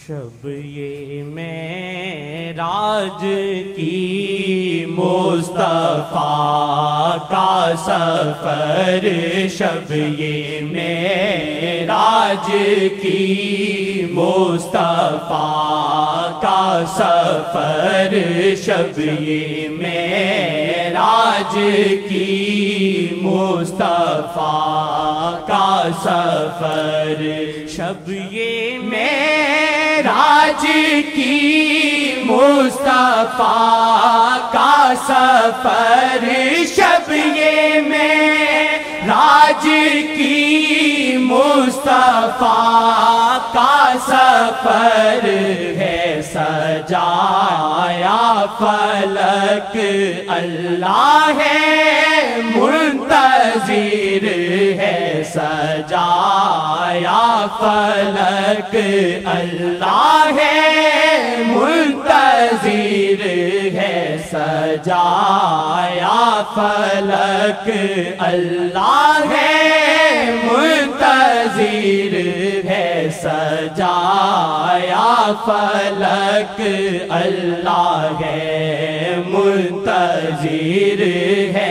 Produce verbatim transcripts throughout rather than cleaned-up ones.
شب یہ معراج کی مصطفیٰ کا سفر، شب یہ معراج کی مصطفیٰ کا سفر، شب یہ معراج کی مصطفیٰ کا سفر، شب یہ معراج کی مصطفیٰ کا سفر، شب یہ معراج کی مصطفیٰ کا سفر ہے، سجایا فلک اللہ ہے منتظر ہے، سجایا فلک اللہ ہے منتظر ہے، سجایا فلک اللہ ہے منتظر ہے، سجایا فلک اللہ ہے منتظر ہے،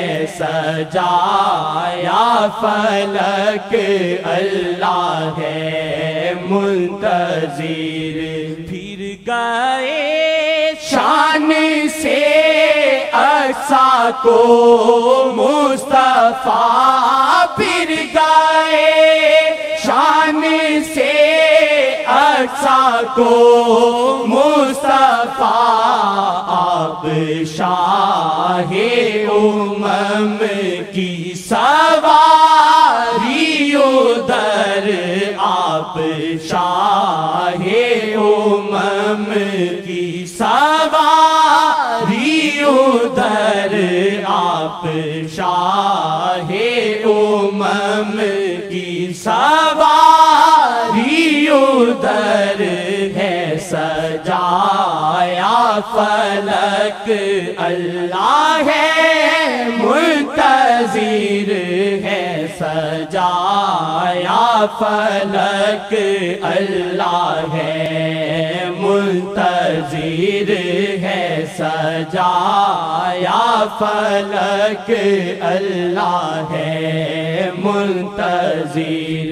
سجایا فلک اللہ ہے منتظر۔ پھر گئے شان سے اقصیٰ کو مصطفیٰ، پھر گئے شان سے اقصیٰ کو مصطفیٰ، آپ شاہ امم کی سواری ادھر، آپ شاہ امم کی سواری ادھر، آپ شاہ امم کی سواری ادھر ہے، سجایا فلک اللہ ہے منتظر ہے، سجایا فلک اللہ ہے منتظر ہے، سجایا فلک اللہ ہے منتظر۔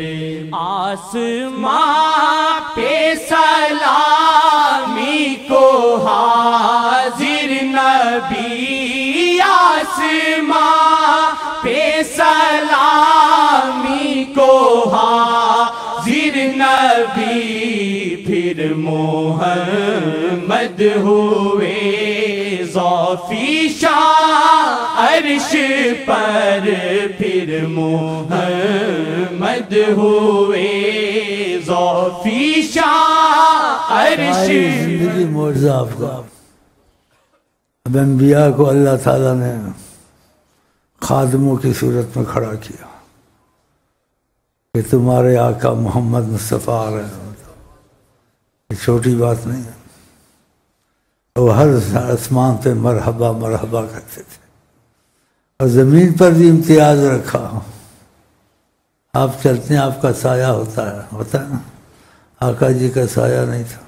آسمان پہ سلامی کو حاضر نبی، آسمان پہ سلامی کو حاضر نبی، پھر محمد ہوئے ذوفی شان عرش پر، پھر محمد ہوئے ذوفی شان عرش۔ زندگی معجزہ آپ کا، اب انبیاء کو اللہ تعالیٰ نے خادموں کی صورت میں کھڑا کیا کہ تمہارے آقا محمد مصطفیٰ آ رہے ہیں، یہ چھوٹی بات نہیں ہے۔ وہ ہر آسمان پہ مرحبا مرحبا کرتے تھے، اور زمین پر بھی امتیاز رکھا، آپ چلتے ہیں آپ کا سایہ ہوتا ہے ہوتا ہے نا، آقا جی کا سایہ نہیں تھا،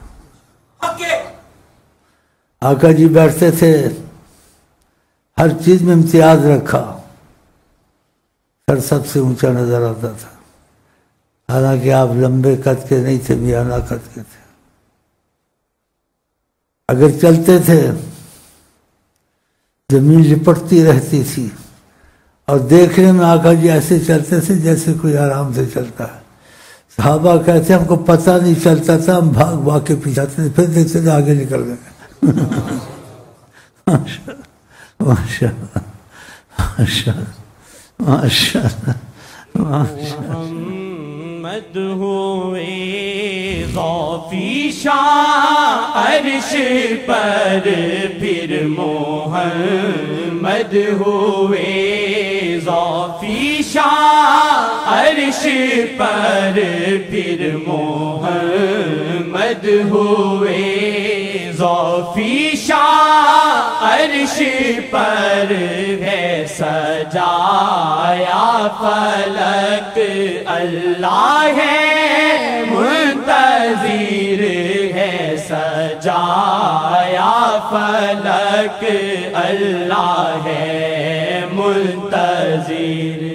آقا جی بیٹھتے تھے، ہر چیز میں امتیاز رکھا، سر سب سے اونچا نظر آتا تھا، حالانکہ آپ لمبے قد کے نہیں تھے، میانہ قد کے تھے، اگر چلتے تھے زمین لپٹتی رہتی تھی، اور دیکھنے میں آقا جی ایسے چلتے تھے جیسے کوئی آرام سے چلتا ہے، صحابہ کہتے ہیں ہم کو پتہ نہیں چلتا تھا، ہم بھاگ بھاگ کے پیچھے آتے تھے، پھر دیکھتے تھے آگے نکل گئے۔ ماشاء اللہ ماشاء اللہ ماشاء اللہ محمد ہوئے ذوفی شان عرش پر، پھر محمد ہوئے ذوفی شان عرش پر، پھر محمد ہوئے ذوفی شان عرش پر ہے، سجایا فلک اللہ ہے منتظر ہے، بجایا فلک اللہ ہے منتظر۔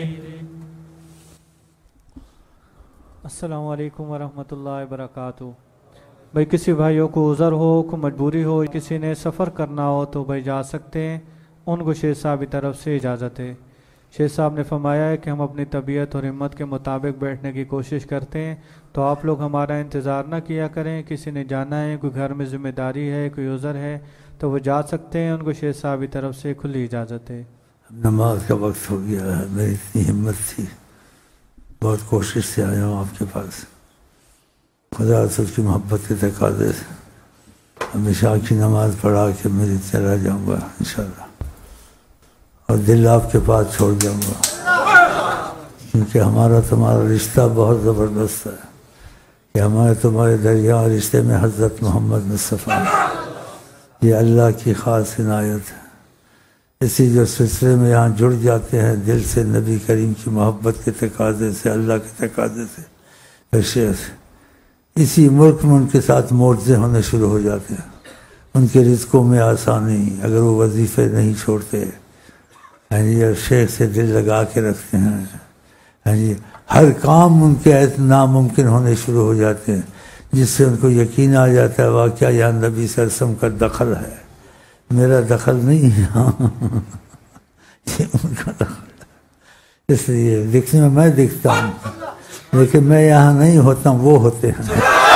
السلام علیکم ورحمۃ اللہ وبرکاتہ۔ بھائی کسی بھائیوں کو عذر ہو، کوئی مجبوری ہو، کسی نے سفر کرنا ہو تو بھائی جا سکتے ہیں، ان کو شیخ صاحب کی طرف سے اجازت ہے۔ شیخ صاحب نے فرمایا ہے کہ ہم اپنی طبیعت اور ہمت کے مطابق بیٹھنے کی کوشش کرتے ہیں، تو آپ لوگ ہمارا انتظار نہ کیا کریں۔ کسی نے جانا ہے، کوئی گھر میں ذمہ داری ہے، کوئی عذر ہے تو وہ جا سکتے ہیں، ان کو شیخ صاحب کی طرف سے کھلی اجازت ہے۔ نماز کا وقت ہو گیا ہے، میری اتنی ہمت تھی، بہت کوشش سے آیا ہوں آپ کے پاس، خدا سے اس کی محبت کے تقاضے سے ہمیشہ کی نماز پڑھا کے میری چلا جاؤں گا انشاءاللہ، اور دل آپ کے پاس چھوڑ جاؤں گا، کیونکہ ہمارا تمہارا رشتہ بہت زبردست ہے کہ ہمارے تمہارے دریا رشتے میں حضرت محمد مصطفیٰ، یہ اللہ کی خاص عنایت ہے۔ اسی جو سلسلے میں یہاں جڑ جاتے ہیں دل سے نبی کریم کی محبت کے تقاضے سے، اللہ کے تقاضے سے، پھر شیخ اسی ملک میں ان کے ساتھ معجزے ہونے شروع ہو جاتے ہیں، ان کے رزقوں میں آسانی، اگر وہ وظیفے نہیں چھوڑتے، ہاں جی، اور شیخ سے دل لگا کے رکھتے ہیں، ہاں جی، ہر کام ان کے ناممکن ہونے شروع ہو جاتے ہیں، جس سے ان کو یقین آ جاتا ہے واقعہ یہاں نبی صلی اللہ علیہ وسلم کا دخل ہے، میرا دخل نہیں ہے، ہاں یہ ان کا دخل ہے۔ اس لیے دکھنے میں میں دکھتا ہوں لیکن میں یہاں نہیں ہوتا ہوں، وہ ہوتے ہیں،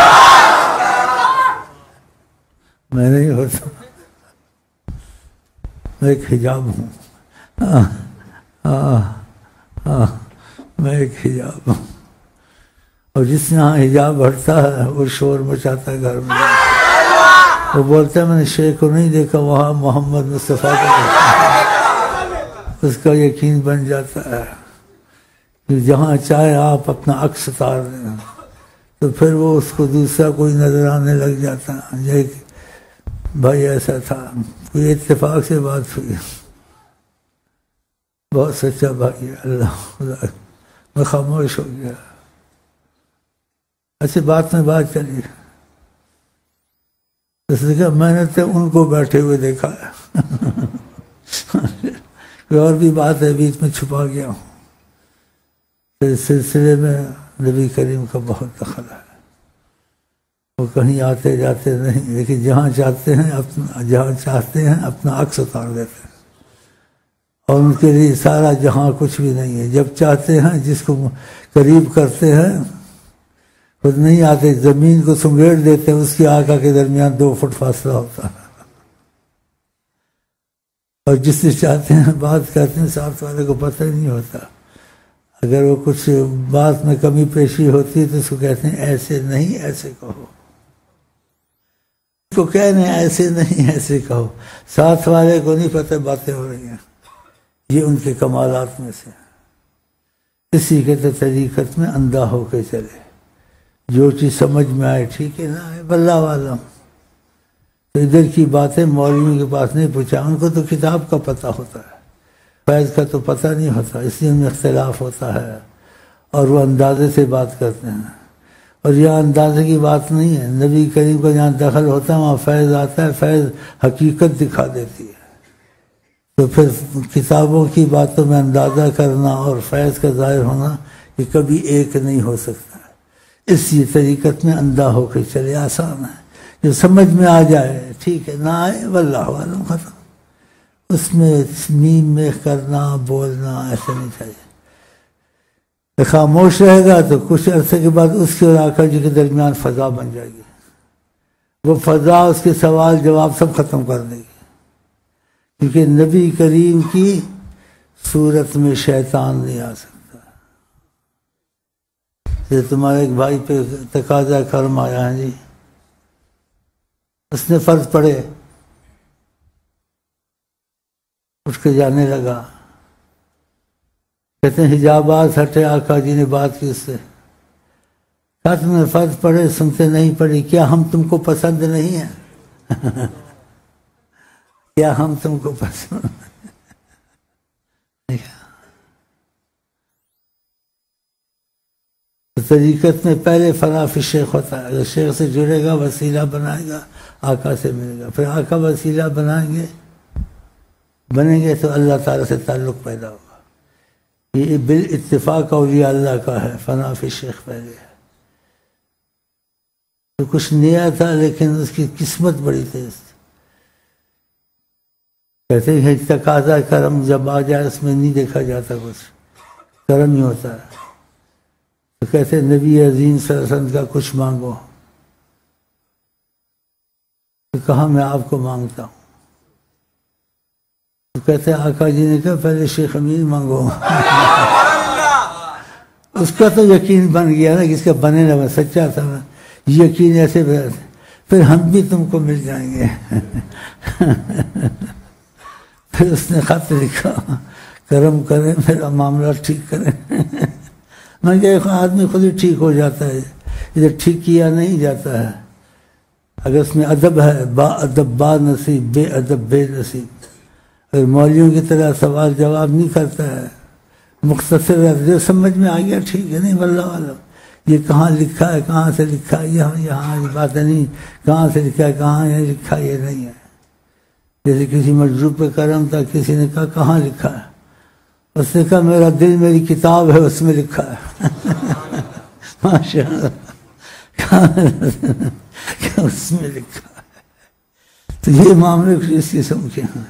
میں نہیں ہوتا، میں ایک حجاب ہوں، آہ آہ آہ میں ایک حجاب ہوں، اور جس نے ہاں حجاب ہٹتا ہے وہ شور مچاتا ہے گھر میں، وہ بولتا ہے میں نے شیخ کو نہیں دیکھا، وہاں محمد مصطفیٰ کو دیکھا، اس کا یقین بن جاتا ہے کہ جہاں چاہے آپ اپنا عکس اتار دیں تو پھر وہ اس کو دوسرا کوئی نظر آنے لگ جاتا ہے۔ یہ بھائی ایسا تھا، کوئی اتفاق سے بات ہوئی، بہت سچا بھائی ہے، اللہ خدا، میں خاموش ہو گیا، ایسی بات میں بات چلی، اس نے کہا میں نے تو ان کو بیٹھے ہوئے دیکھا ہے، کوئی اور بھی بات ہے بیچ میں چھپا گیا ہوں۔ اس سلسلے میں نبی کریم کا بہت دخل ہے، وہ کہیں آتے جاتے نہیں، لیکن جہاں چاہتے ہیں اپنا جہاں چاہتے ہیں اپنا عکس اتار دیتے ہیں، اور ان کے لیے سارا جہاں کچھ بھی نہیں ہے، جب چاہتے ہیں جس کو قریب کرتے ہیں خود نہیں آتے، زمین کو سنگیڑ دیتے ہیں، اس کی آقا کے درمیان دو فٹ فاصلہ ہوتا ہے، اور جس سے چاہتے ہیں بات کرتے ہیں ساتھ والے کو پتہ ہی نہیں ہوتا، اگر وہ کچھ بات میں کمی پیشی ہوتی ہے تو اس کو کہتے ہیں ایسے نہیں ایسے کہو، اس کو کہنے ایسے نہیں ایسے کہو، ساتھ والے کو نہیں پتہ باتیں ہو رہی ہیں، یہ ان کے کمالات میں سے، اسی کے طریقت میں اندھا ہو کے چلے، جو چیز سمجھ میں آئے ٹھیک ہے، نہ آئے واللہ عالم۔ تو ادھر کی باتیں مولویوں کے پاس نہیں پوچھا، ان کو تو کتاب کا پتہ ہوتا ہے، فیض کا تو پتہ نہیں ہوتا، اس لیے ان میں اختلاف ہوتا ہے، اور وہ اندازے سے بات کرتے ہیں، اور یہاں اندازے کی بات نہیں ہے، نبی کریم کو جہاں دخل ہوتا ہے وہاں فیض آتا ہے، فیض حقیقت دکھا دیتی ہے، تو پھر کتابوں کی باتوں میں اندازہ کرنا اور فیض کا ظاہر ہونا یہ کبھی ایک نہیں ہو سکتا، اسی طریقت میں اندھا ہو کے چلے، آسان ہے، جو سمجھ میں آ جائے ٹھیک ہے، نہ آئے واللہ عالم، ختم، اس میں میم میں کرنا بولنا ایسا نہیں چاہیے، خاموش رہے گا تو کچھ عرصے کے بعد اس کے اور آقا جی کے درمیان فضا بن جائے گی، وہ فضا اس کے سوال جواب سب ختم کر دے گی، کیونکہ نبی کریم کی صورت میں شیطان نہیں آ سکتا۔ یہ تمہارے ایک بھائی پہ تقاضا کرم آیا ہے جی، اس نے فرض پڑھے، اٹھ کے جانے لگا، کہتے ہیں حجابات ہٹے، آقا جی نے بات کی اس سے، کہا تم نے فرض پڑھے سنتے نہیں پڑھی، کیا ہم تم کو پسند نہیں ہیں؟ کیا ہم تم کو پسند طریقت میں پہلے فنا فی شیخ ہوتا ہے. اگر شیخ سے جڑے گا وسیلہ بنائے گا آقا سے ملے گا، پھر آقا وسیلہ بنائیں گے بنیں گے تو اللہ تعالیٰ سے تعلق پیدا ہوگا. یہ بالاتفاق اولیاء اللہ کا ہے. فنا فی شیخ پہلے ہے تو کچھ نیا تھا لیکن اس کی قسمت بڑی تیز تھی. کہتے ہیں تقاضا کرم جب آ جائے اس میں نہیں دیکھا جاتا، کچھ کرم ہی ہوتا ہے. تو کہتے ہیں نبی عظیم صلی اللہ علیہ وسلم کا کچھ مانگو. تو کہا میں آپ کو مانگتا ہوں. تو کہتے ہیں آقا جی نے کہا پہلے شیخ امین مانگو. اس کا تو یقین بن گیا نا، کس کا بنے نا، سچا تھا نا، یقین ایسے پھر ہم بھی تم کو مل جائیں گے. پھر اس نے خط لکھا کرم کریں میرا معاملہ ٹھیک کریں. میں کہ آدمی خود ہی ٹھیک ہو جاتا ہے، ادھر ٹھیک کیا نہیں جاتا ہے. اگر اس میں ادب ہے، با ادب با نصیب، بے ادب بے نصیب. اگر مولویوں کی طرح سوال جواب نہیں کرتا ہے، مختصر جو سمجھ میں آ گیا ٹھیک ہے، نہیں واللہ عالم یہ کہاں لکھا ہے، کہاں سے لکھا ہے، یہاں یہاں یہ باتیں نہیں، کہاں سے لکھا ہے، کہاں یہ لکھا یہ نہیں ہے. جیسے کسی مجروح پہ کرم تھا، کسی نے کہا کہاں لکھا ہے، اس نے کہا میرا دل میری کتاب ہے اس میں لکھا ہے. ماشاء اللہ اس میں لکھا ہے. تو یہ معاملے کچھ اس قسم کے ہیں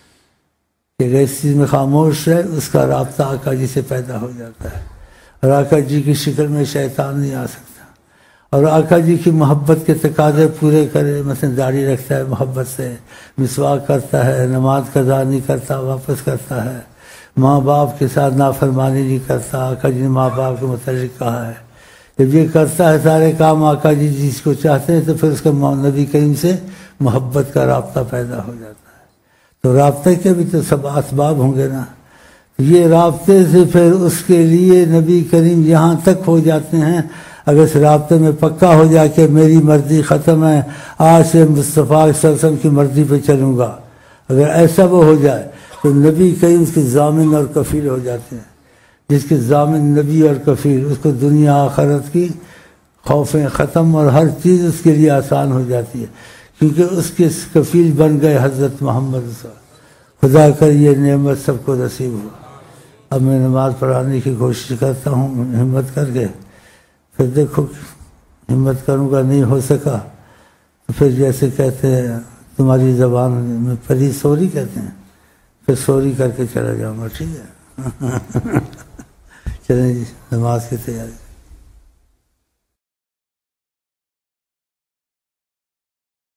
کہ اگر اس چیز میں خاموش ہے اس کا رابطہ آقا جی سے پیدا ہو جاتا ہے. اور آقا جی کی شکل میں شیطان نہیں آ سکتا. اور آقا جی کی محبت کے تقاضے پورے کرے، مثلا داڑھی رکھتا ہے محبت سے، مسواک کرتا ہے، نماز قضا نہیں کرتا واپس کرتا ہے، ماں باپ کے ساتھ نافرمانی نہیں کرتا. آقا جی نے ماں باپ کے متعلق کہا ہے جب یہ کرتا ہے سارے کام آقا جی جس کو چاہتے ہیں تو پھر اس کا نبی کریم سے محبت کا رابطہ پیدا ہو جاتا ہے. تو رابطے کے بھی تو سب اسباب ہوں گے نا. یہ رابطے سے پھر اس کے لیے نبی کریم یہاں تک ہو جاتے ہیں. اگر اس رابطے میں پکا ہو جا کہ میری مرضی ختم ہے، آج سے مصطفیٰ صلی اللہ علیہ وسلم کی مرضی پہ چلوں گا، اگر ایسا وہ ہو جائے تو نبی کریم اس کے ضامن اور کفیل ہو جاتے ہیں. جس کے ضامن نبی اور کفیل، اس کو دنیا آخرت کی خوفیں ختم اور ہر چیز اس کے لیے آسان ہو جاتی ہے، کیونکہ اس کے کفیل بن گئے حضرت محمد صلی اللہ علیہ وسلم. خدا کر یہ نعمت سب کو نصیب ہو. اب میں نماز پڑھانے کی کوشش کرتا ہوں ہمت کر کے. پھر دیکھو ہمت کروں گا نہیں ہو سکا تو پھر جیسے کہتے ہیں تمہاری زبان میں پری سوری کہتے ہیں، پھر سوری کر کے چلا جاؤں گا. ٹھیک ہے چلیں جی نماز کی تیاری.